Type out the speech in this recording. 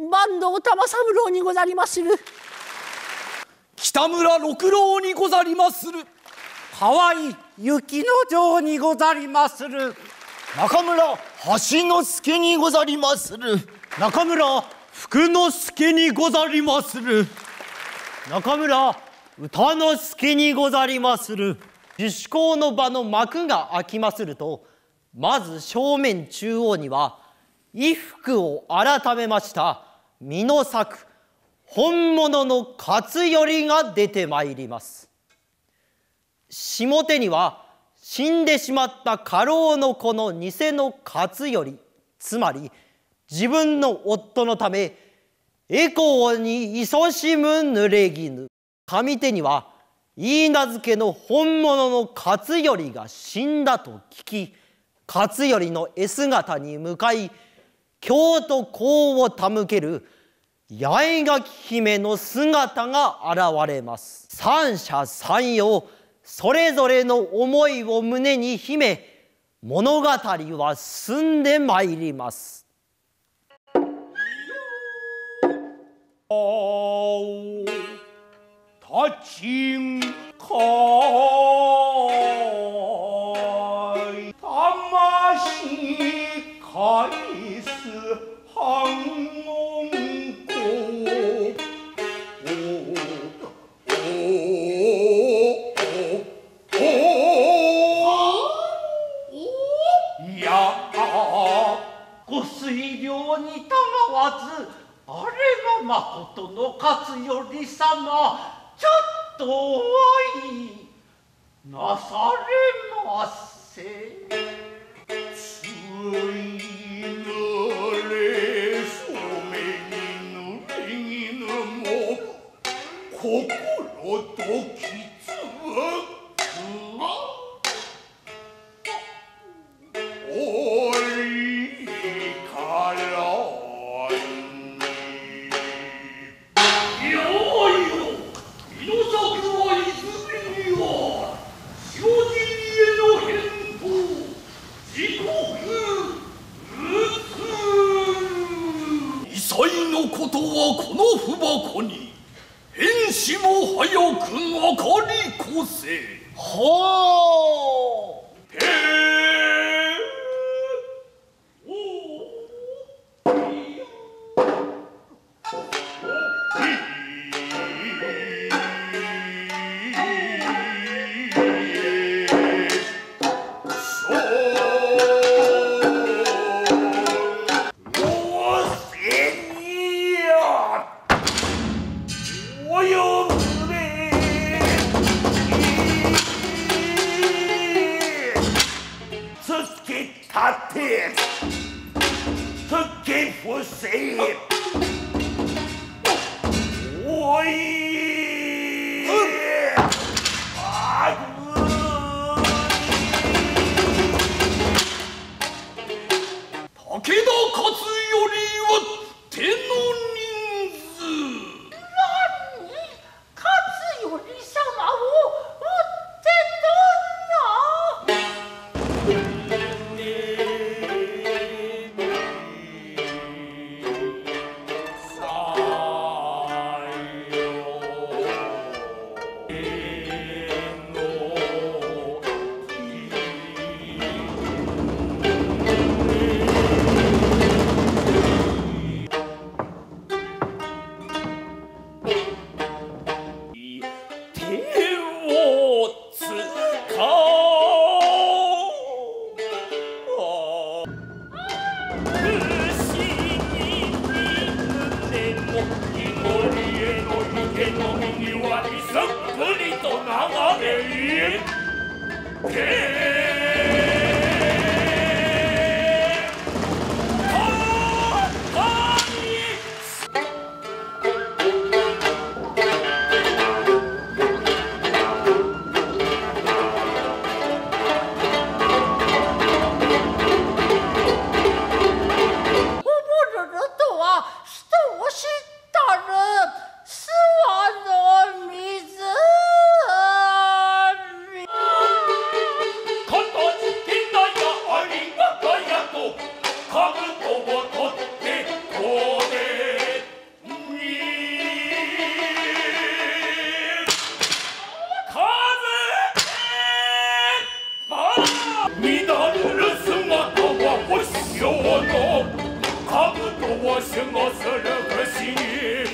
坂東玉三郎にござりまする。 北村六郎にござりまする。 河合雪之丞にござりまする。 中村橋之助にござりまする。 中村福之助にござりまする。中村歌之助にござりまする。受酒講の場の幕が開きますると、まず正面中央には衣服を改めました美濃作本物の勝頼が出てまいります。下手には死んでしまった家老の子の偽の勝頼、つまり自分の夫のため回向に勤しむ濡れ衣。上手には許嫁の本物の勝頼が死んだと聞き、勝頼の絵姿に向かい京都香を手向ける八重垣姫の姿が現れます。三者三様それぞれの思いを胸に秘め、物語は進んでまいります。 立ちんかい魂返す反音公いやご推量にたがわず、あれがまことの勝頼様、ちょっとお会いなされませ。ついぬれ染めに濡れ衣も心ときつおりから異彩のことはこの文箱に返しも早く分かりこせ。 はあ。 もするくし